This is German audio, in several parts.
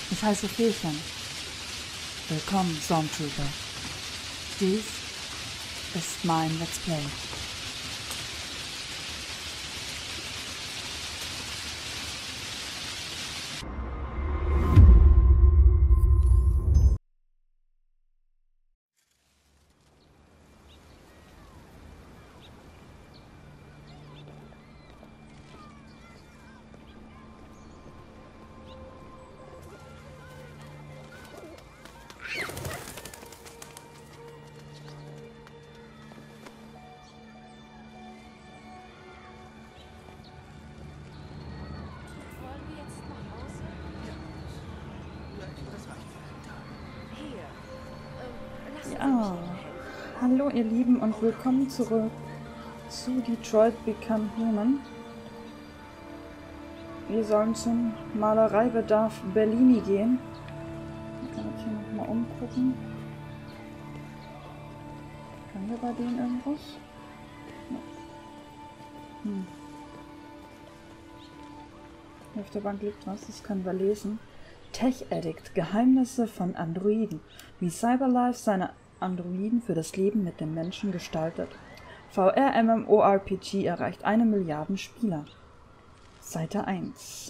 Ich heiße Fehlchen. Willkommen, Stormtrooper. Dies ist mein Let's Play. Ja, hallo ihr Lieben und willkommen zurück zu Detroit Become Human. Wir sollen zum Malereibedarf Bellini gehen. Ich kann uns hier nochmal umgucken. Können wir bei denen irgendwas? Hier auf der Bank liegt was, das können wir lesen. Tech Addict, Geheimnisse von Androiden, wie Cyberlife seine Androiden für das Leben mit dem Menschen gestaltet. VR-MMORPG erreicht 1 Milliarde Spieler. Seite 1.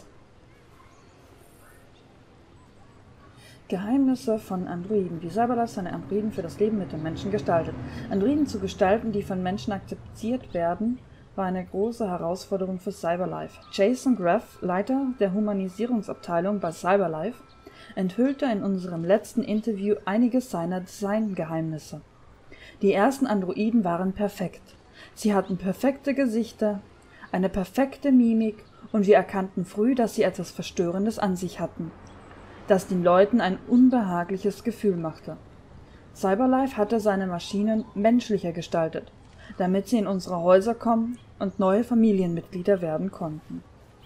Geheimnisse von Androiden, wie Cyberlife seine Androiden für das Leben mit dem Menschen gestaltet. Androiden zu gestalten, die von Menschen akzeptiert werden, war eine große Herausforderung für Cyberlife. Jason Graff, Leiter der Humanisierungsabteilung bei Cyberlife, enthüllte in unserem letzten Interview einige seiner Designgeheimnisse. Die ersten Androiden waren perfekt. Sie hatten perfekte Gesichter, eine perfekte Mimik und wir erkannten früh, dass sie etwas Verstörendes an sich hatten, das den Leuten ein unbehagliches Gefühl machte. Cyberlife hatte seine Maschinen menschlicher gestaltet, damit sie in unsere Häuser kommen und neue Familienmitglieder werden konnten.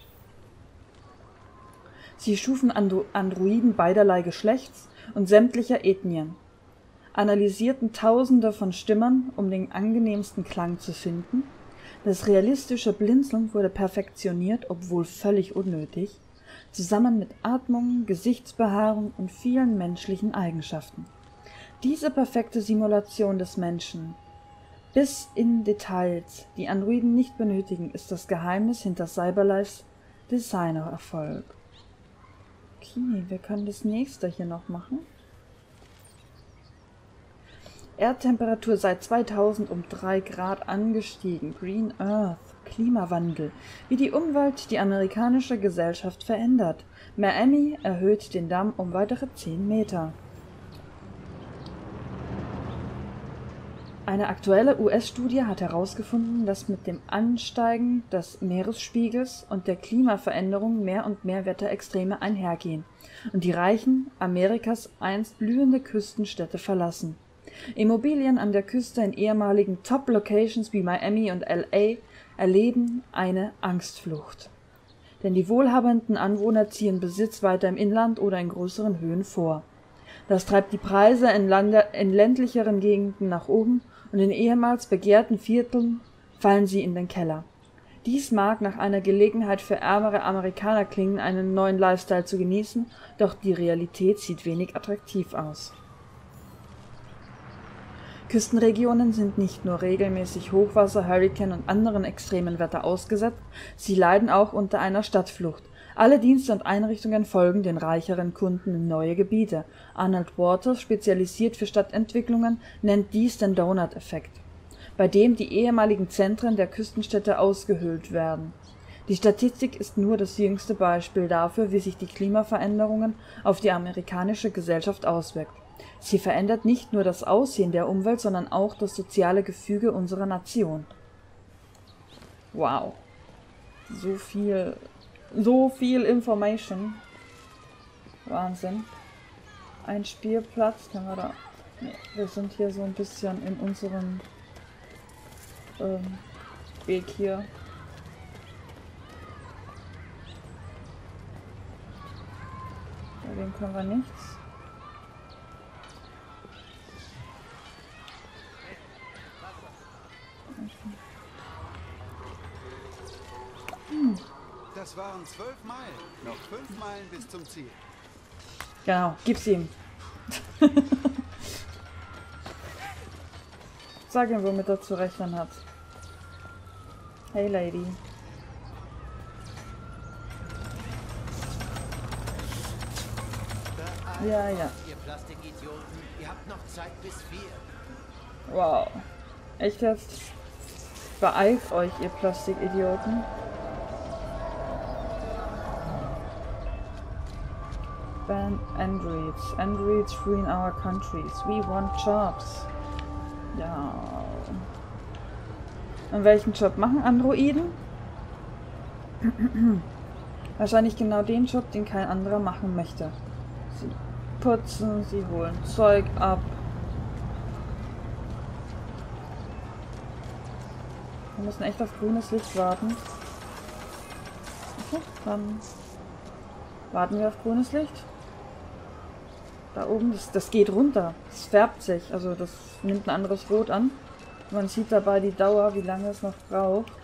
Sie schufen Androiden beiderlei Geschlechts und sämtlicher Ethnien, analysierten Tausende von Stimmen, um den angenehmsten Klang zu finden. Das realistische Blinzeln wurde perfektioniert, obwohl völlig unnötig, zusammen mit Atmung, Gesichtsbehaarung und vielen menschlichen Eigenschaften. Diese perfekte Simulation des Menschen, bis in Details, die Androiden nicht benötigen, ist das Geheimnis hinter Cyberlifes Designererfolg. Okay, wir können das nächste hier noch machen. Erdtemperatur seit 2000 um 3 Grad angestiegen. Green Earth. Klimawandel. Wie die Umwelt die amerikanische Gesellschaft verändert. Miami erhöht den Damm um weitere 10 Meter. Eine aktuelle US-Studie hat herausgefunden, dass mit dem Ansteigen des Meeresspiegels und der Klimaveränderung mehr und mehr Wetterextreme einhergehen und die Reichen Amerikas einst blühende Küstenstädte verlassen. Immobilien an der Küste in ehemaligen Top-Locations wie Miami und LA erleben eine Angstflucht. Denn die wohlhabenden Anwohner ziehen Besitz weiter im Inland oder in größeren Höhen vor. Das treibt die Preise in ländlicheren Gegenden nach oben und in ehemals begehrten Vierteln fallen sie in den Keller. Dies mag nach einer Gelegenheit für ärmere Amerikaner klingen, einen neuen Lifestyle zu genießen, doch die Realität sieht wenig attraktiv aus. Küstenregionen sind nicht nur regelmäßig Hochwasser, Hurrikan und anderen extremen Wetter ausgesetzt, sie leiden auch unter einer Stadtflucht. Alle Dienste und Einrichtungen folgen den reicheren Kunden in neue Gebiete. Arnold Waters, spezialisiert für Stadtentwicklungen, nennt dies den Donut-Effekt, bei dem die ehemaligen Zentren der Küstenstädte ausgehöhlt werden. Die Statistik ist nur das jüngste Beispiel dafür, wie sich die Klimaveränderungen auf die amerikanische Gesellschaft auswirkt. Sie verändert nicht nur das Aussehen der Umwelt, sondern auch das soziale Gefüge unserer Nation. Wow. So viel Information. Wahnsinn. Ein Spielplatz, können wir da... Nee, wir sind hier so ein bisschen in unserem Weg hier. Bei dem können wir nichts. Das waren 12 Meilen. Noch 5 Meilen bis zum Ziel. Genau, gib's ihm. Sag ihm, womit er zu rechnen hat. Hey, Lady. Ja, ja. Ihr Plastikidioten, ihr habt noch Zeit bis 4. Wow. Echt jetzt? Beeilt euch, ihr Plastikidioten. Ban Androids. Androids free in our countries. We want jobs. Ja. Und welchen Job machen Androiden? Wahrscheinlich genau den Job, den kein anderer machen möchte. Sie putzen, sie holen Zeug ab. Wir müssen echt auf grünes Licht warten. Okay, dann warten wir auf grünes Licht. Da oben, das geht runter. Das färbt sich, also das nimmt ein anderes Rot an. Man sieht dabei die Dauer, wie lange es noch braucht,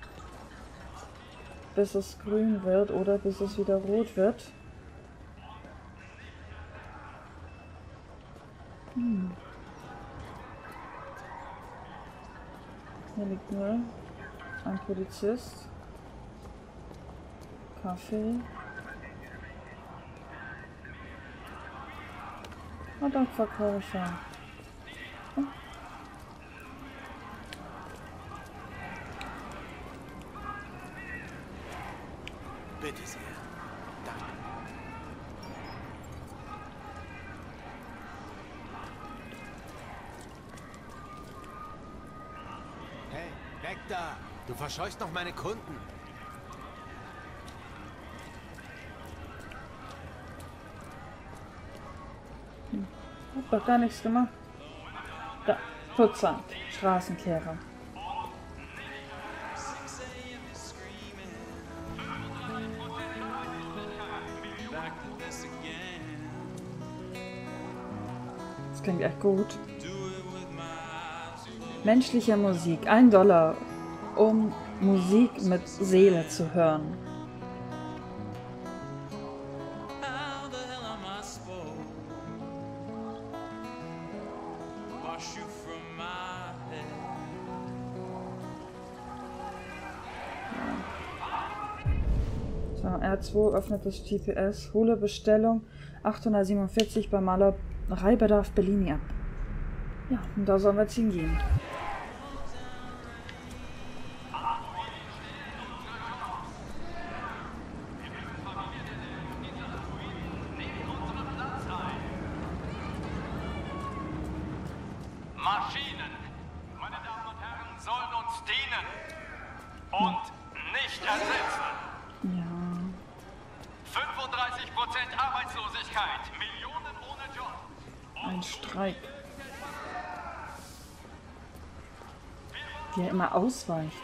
bis es grün wird oder bis es wieder rot wird. Hier liegt nur ein Polizist. Kaffee. Und ein Verkäufer. Oh. Bitte sehr. Danke. Hey, weg da! Du verscheuchst noch meine Kunden. Hab doch gar nichts gemacht. Da, Putzamt, Straßenkehrer. Das klingt echt gut. Menschliche Musik, $1, um Musik mit Seele zu hören. So, R2 öffnet das GPS, hole Bestellung 847 bei Malerei-Bedarf Bellini ab. Ja, und da sollen wir jetzt hingehen. Maschinen, meine Damen und Herren, sollen uns dienen und nicht ersetzen. Ja. 35% Arbeitslosigkeit, Millionen ohne Job. Ein Streik. Wie er immer ausweicht.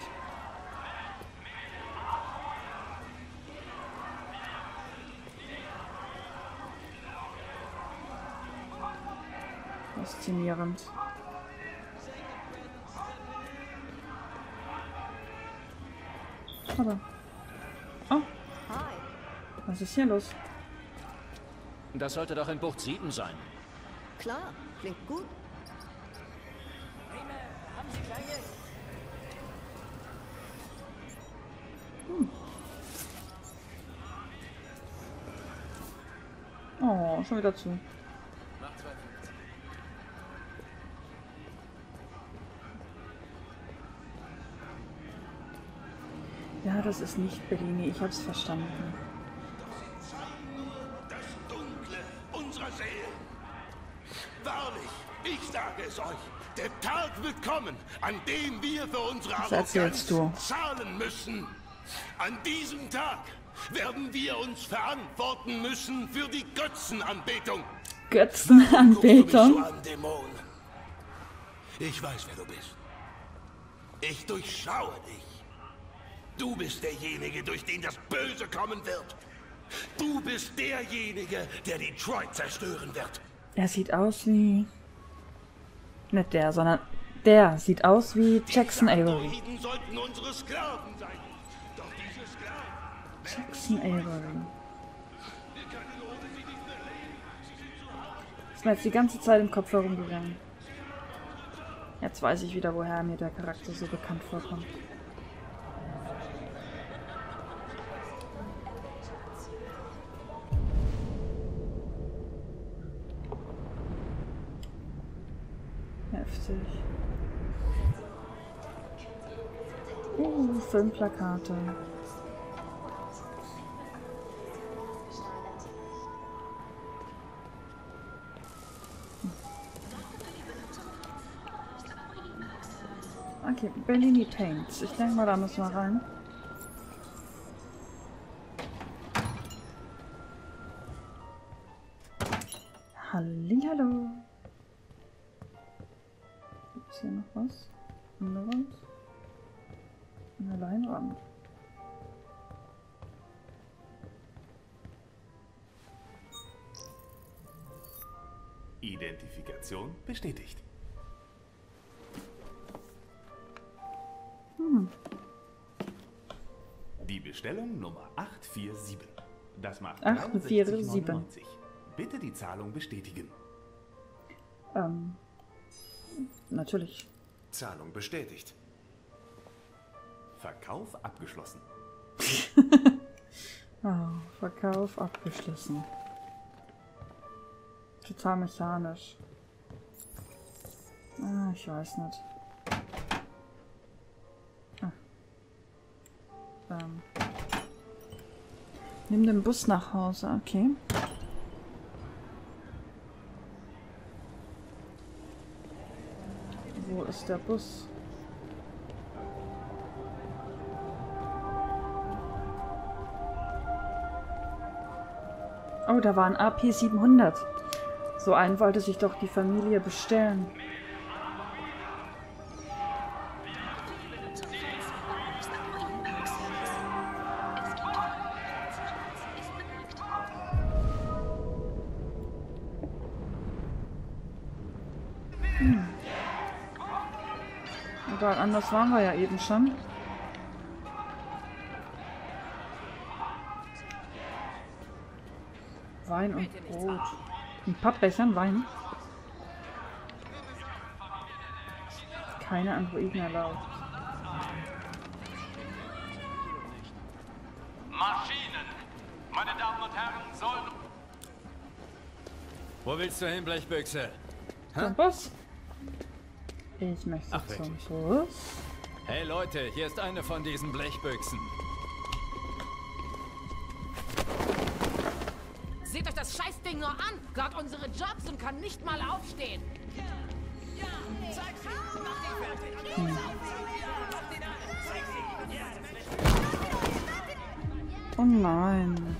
Faszinierend. Aber. Oh. Was ist hier los? Das sollte doch in Bucht 7 sein. Klar, klingt gut. Oh, schon wieder zu. Ja, das ist nicht Bellini, ich hab's verstanden. Das Dunkle unserer Seelen. Wahrlich, ich sage es euch, der Tag wird kommen, an dem wir für unsere Was erzählst Arroganz du? zahlen müssen. An diesem Tag werden wir uns verantworten müssen für die Götzenanbetung. Guckst du mich Götzenanbetung? so an, Dämon? Ich weiß, wer du bist. Ich durchschaue dich. Du bist derjenige, durch den das Böse kommen wird. Du bist derjenige, der Detroit zerstören wird. Er sieht aus wie... Nicht der, sondern der sieht aus wie Jackson Avery. Androiden sollten unsere Sklaven sein. Doch diese Sklaven... Jackson Avery. Wir können ohne sie nicht mehr leben. Ist mir jetzt die ganze Zeit im Kopf herumgegangen. Jetzt weiß ich wieder, woher mir der Charakter so bekannt vorkommt. Heftig. Filmplakate. Okay, Bellini Paints. Ich denke mal, da müssen wir rein. Hallihallo. Gibt's hier noch was? Anderes? Eine Leinwand. Identifikation bestätigt. Die Bestellung Nummer 847. Das macht 847. Bitte die Zahlung bestätigen. Natürlich. Zahlung bestätigt. Verkauf abgeschlossen. Oh, Verkauf abgeschlossen. Total mechanisch. Ah, ich weiß nicht. Nimm den Bus nach Hause, okay. Wo ist der Bus? Oh, da war ein AP 700. So einen wollte sich doch die Familie bestellen. Egal, anders waren wir ja eben schon. Wein und Brot. In Pappbechern Wein. Keine Androiden erlaubt. Maschinen! Meine Damen und Herren, sollen... Wo willst du hin, Blechbüchse? Zum Bus. Ich möchte Ach, zum wirklich? Bus. Hey Leute, hier ist eine von diesen Blechbüchsen. Seht euch das Scheißding nur an! Gott unsere Jobs und kann nicht mal aufstehen. Oh nein.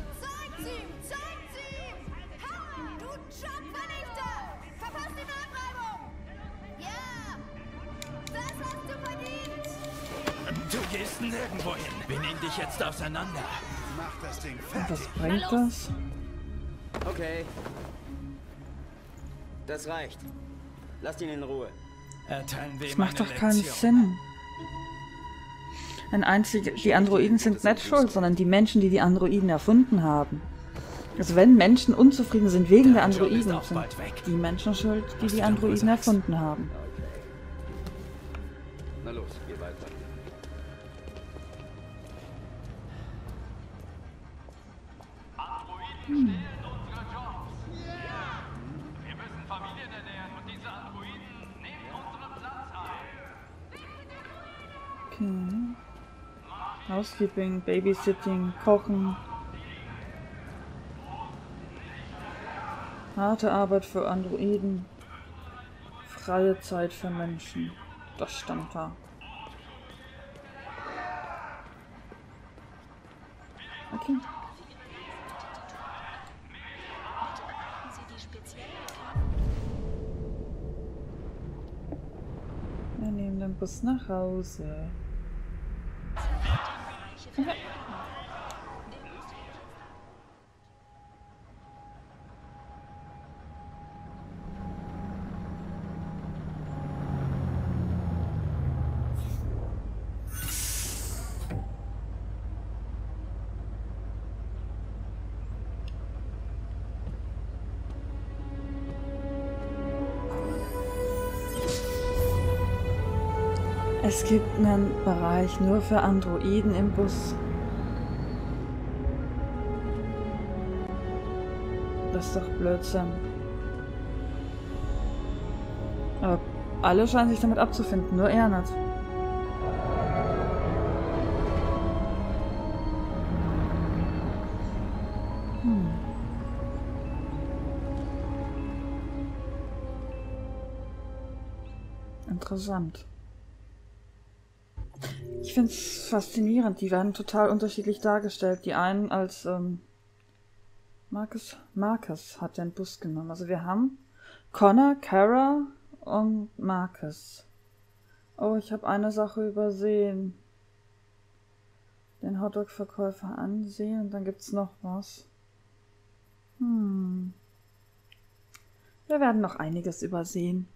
Du Jobvernichter! Verpasst die Nachreibung! Ja! Das hast du verdient! Du gehst nirgendwo hin. Wir nehmen dich jetzt auseinander. Mach das Ding Und fertig. was bringt das? Okay. Das reicht. Lasst ihn in Ruhe. Erteilen wir Das ihm macht eine doch keinen Lektion. Sinn. Die Androiden sind nicht schuld, sondern die Menschen, die die Androiden erfunden haben. Also wenn Menschen unzufrieden sind wegen der Job ist Androiden, auch sind bald weg. die Menschen schuld, die Was die du Androiden darüber sagst. erfunden haben. Na los, geh weiter. Androiden stehlen unsere Jobs. Wir müssen Familien ernähren und diese Androiden nehmen unseren Platz ein. Okay. Housekeeping, Babysitting, Kochen. Harte Arbeit für Androiden. Freie Zeit für Menschen. Das stand da. Okay. Wir nehmen den Bus nach Hause. Es gibt einen Bereich nur für Androiden im Bus. Das ist doch Blödsinn. Aber alle scheinen sich damit abzufinden, nur er nicht. Interessant. Ich finde es faszinierend. Die werden total unterschiedlich dargestellt. Die einen als Marcus hat den Bus genommen. Also wir haben Connor, Kara und Marcus. Oh, ich habe eine Sache übersehen. Den Hotdog-Verkäufer ansehen und dann gibt's noch was. Wir werden noch einiges übersehen.